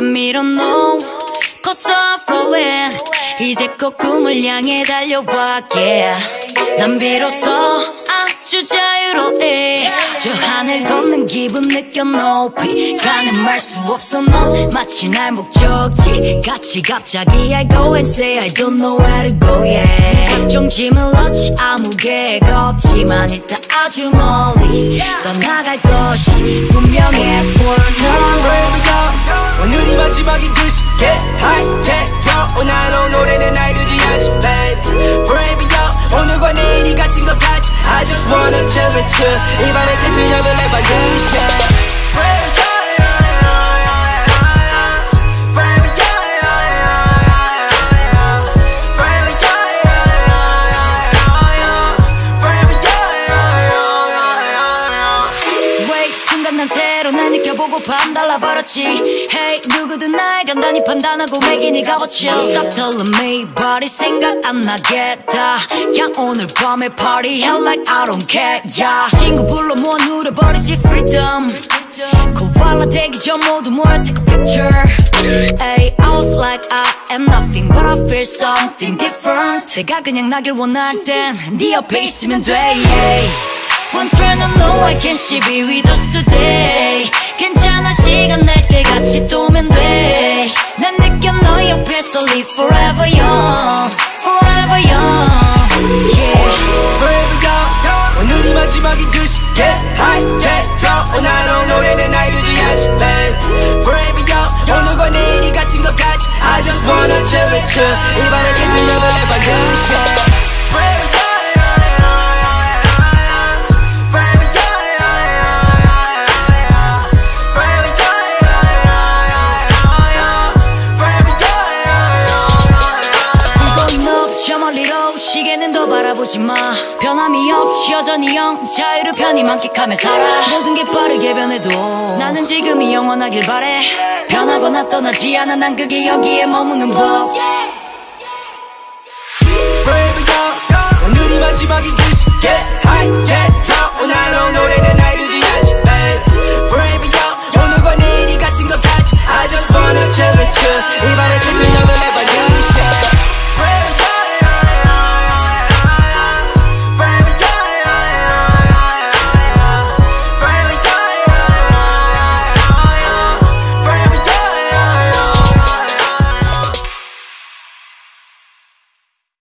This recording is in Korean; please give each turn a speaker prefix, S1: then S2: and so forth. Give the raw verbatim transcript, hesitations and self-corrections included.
S1: 난 밀어놓고 so flowing 이제 꼭 꿈을 향해 달려와 yeah. 난 비로소 아주 자유로워 저 하늘 걷는 기분 느껴 높이 가늠할 수 없어 넌 마치 날 목적지 같이 갑자기 I go and say I don't know where to go yeah. 작정 짐을 넣지 아무 계획 없지만 일단 아주 멀리 떠나갈 것이 분명해 보여 넌
S2: Where we go 오늘이 마지막인 듯이 Get high, get low 나로 노래는 날 두지 않지 baby Forever young 오늘과 내일이 같은 것 같지 I just wanna chill with you 이 밤의 끝을 잡을래 반드시 Forever young
S1: 난 새로 날 느껴보고 밤 달라버렸지 Hey 누구든 날 간단히 판단하고 매기니 값어치 Stop telling me body 생각 안 나겠다 그냥 오늘 밤에 party hell like I don't care yeah. 친구 불러 모아 누려버리지 freedom 코알라 되기 전 모두 모여 take a picture Hey I was like I am nothing but I feel something different 내가 그냥 나길 원할 땐 네 옆에 있으면 돼 yeah. One turn I know I can she be with us today 괜찮아 시간 날 때 같이 도면 돼 난 느껴 너 옆에서 live forever young Forever young yeah.
S2: Forever young 오늘이 마지막인 듯이 Get high, get low 나로 노래는 날 두지 않지 baby Forever young 오늘과 내일이 같은 것 같지 I just wanna chill with you 이 밤의 끝을 잡을래 반드시 Forever young
S1: 저 멀리로 시계는 더 바라보지 마 변함이 없이 여전히 영 자유를 편히 만끽하며 살아 모든 게 빠르게 변해도 나는 지금이 영원하길 바래 변하거나 떠나지 않아 난 그게 여기에 머무는 법
S2: Forever young 오늘이 마지막인 듯이 Get high, get low 나로 노래는 날 두지 않지 baby Forever young 오늘과 내일이 같은 것 같지 I just wanna chill with you